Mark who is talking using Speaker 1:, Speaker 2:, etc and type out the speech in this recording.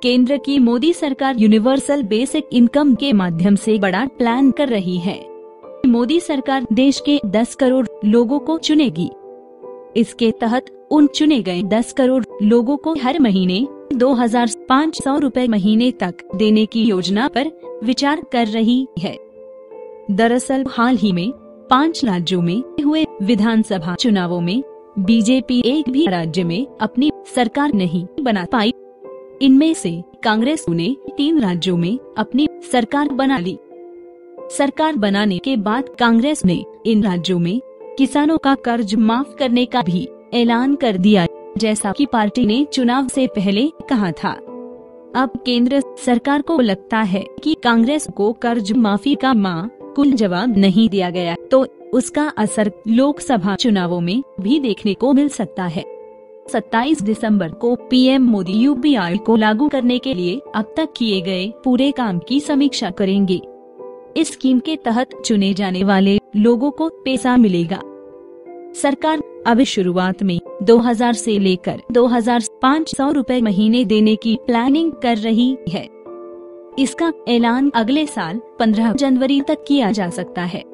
Speaker 1: केंद्र की मोदी सरकार यूनिवर्सल बेसिक इनकम के माध्यम से बड़ा प्लान कर रही है। मोदी सरकार देश के 10 करोड़ लोगों को चुनेगी। इसके तहत उन चुने गए 10 करोड़ लोगों को हर महीने 2,500 रुपए महीने तक देने की योजना पर विचार कर रही है। दरअसल हाल ही में 5 राज्यों में हुए विधानसभा चुनावों में बीजेपी एक भी राज्य में अपनी सरकार नहीं बना पाई। इनमें से कांग्रेस ने 3 राज्यों में अपनी सरकार बना ली। सरकार बनाने के बाद कांग्रेस ने इन राज्यों में किसानों का कर्ज माफ करने का भी ऐलान कर दिया, जैसा कि पार्टी ने चुनाव से पहले कहा था। अब केंद्र सरकार को लगता है कि कांग्रेस को कर्ज माफी का माकूल जवाब नहीं दिया गया तो उसका असर लोकसभा चुनावों में भी देखने को मिल सकता है। 27 दिसंबर को पीएम मोदी यूपीआई को लागू करने के लिए अब तक किए गए पूरे काम की समीक्षा करेंगे। इस स्कीम के तहत चुने जाने वाले लोगों को पैसा मिलेगा। सरकार अभी शुरुआत में 2,000 से लेकर 2,500 रुपए महीने देने की प्लानिंग कर रही है। इसका ऐलान अगले साल 15 जनवरी तक किया जा सकता है।